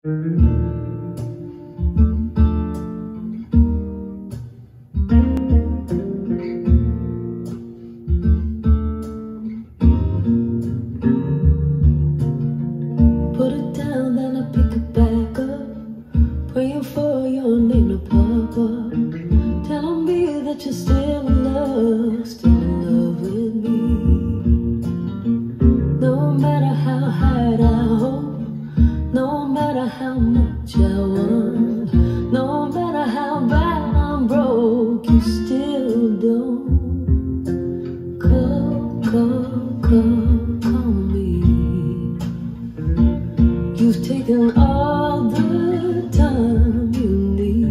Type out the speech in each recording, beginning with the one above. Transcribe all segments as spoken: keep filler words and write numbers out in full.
Put it down, then I pick it back up, praying for your name to pop up, telling me that you're still in love, still in love with me. No matter how hard I hope, no matter how much I want, no matter how bad I'm broke, you still don't call, call, call, call me. You've taken all the time you need.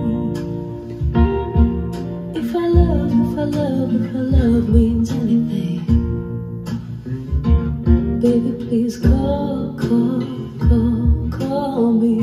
If I love, if I love, if I love means anything, baby, please call, call, call, call me.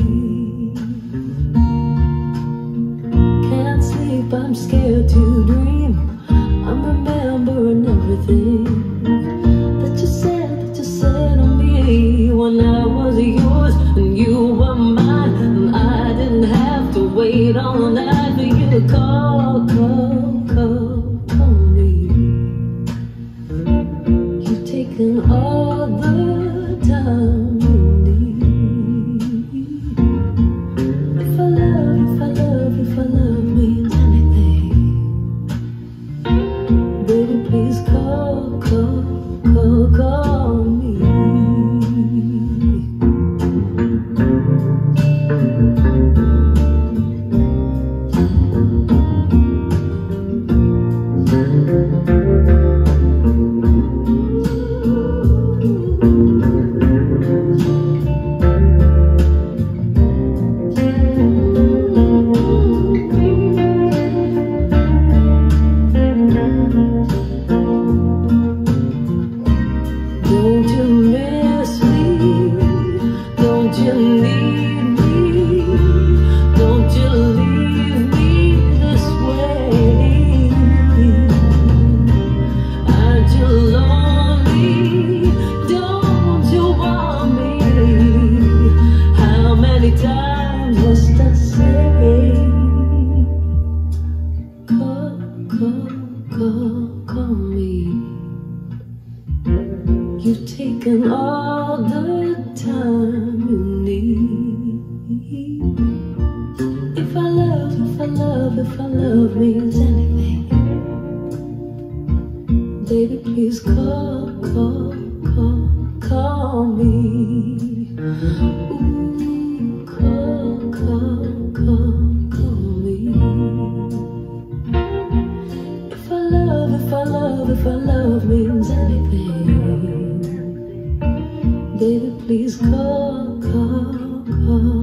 Can't sleep, I'm scared to dream. I'm remembering everything that you said, that you said to me when I was yours and you were mine, and I didn't have to wait all night for you to call, call, call, call me. You've taken all the time you need. If I love, if I love, if I love means anything, baby, please call, call, call, call me. Don't you miss me? Don't you need me? Don't you leave me this way? Aren't you lonely? Don't you want me? How many times must I say? Call, call, call, call me. You've taken all the time you need. If I love, if I love, if I love means anything, baby, please call, call, call, call me. Ooh, call, call, call, call me. If I love, if I love, if I love means anything, baby, please call, call, call.